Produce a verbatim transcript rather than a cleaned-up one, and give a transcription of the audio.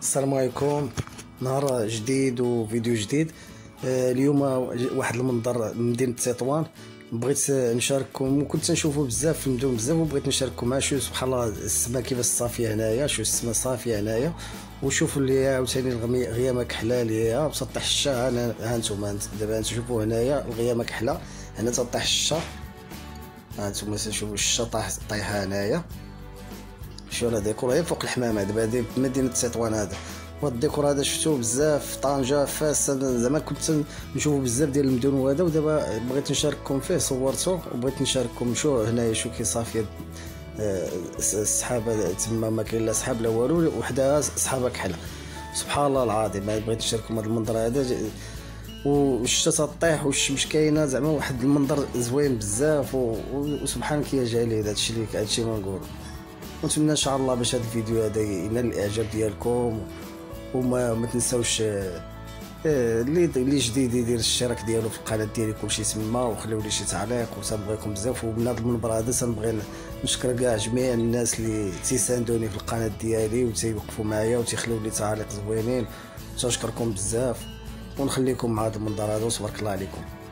السلام عليكم. نهار جديد وفيديو جديد. آه، اليوم واحد المنظر من مدينة تطوان بغيت نشارككم، وكنت نشوفو بزاف في المدن بزاف، وبغيت نشارككم مع شو سبحان الله السما كيفاش صافيه هنايا، شو السما صافيه هنايا، وشوفوا اللي عاوتاني الغيامه كحله ليها بسطح الشا. انا ها نتوما دابا تشوفوا هنايا الغيامه كحله، هنا تطيح الشا، ها نتوما تشوفوا الشا طايح طايحه هنايا. شوف هذا ديكور غير فوق الحمامه، دابا هذه مدينه تطوان. هذا وهذا الديكور هذا شفتوه بزاف في طنجه، فاس، زعما كنت نشوفو بزاف ديال المدن وهذا، ودابا بغيت نشارككم فيه، صورته وبغيت نشارككم. شو هنايا شو كي صافيه السحابه تما، ما كاين لا سحاب لا والو، وحدها سحابه كحله. سبحان الله العظيم، بغيت نشارككم هذا المنظر هذا، والشتا تطيح والشمس كاينه، زعما واحد المنظر زوين بزاف، وسبحانك يا جليل. هادشي اللي هادشي ما نقول. ونتمنى ان شاء الله باش هذا الفيديو هذا ينال الاعجاب ديالكم، وما ما تنساوش اللي اللي جديد يدير الاشتراك ديالو في القناه ديالي كلشي تما، وخليو لي شي تعليق، وتنبغيكم بزاف. ومن هذا المنبر هذا تنبغي نشكر كاع جميع الناس اللي تيساندوني في القناه ديالي وتيوقفوا معايا وتيخليو لي تعاليق زوينين، تنشكركم بزاف، ونخليكم مع هذا المنظر هذا، وتبارك الله عليكم.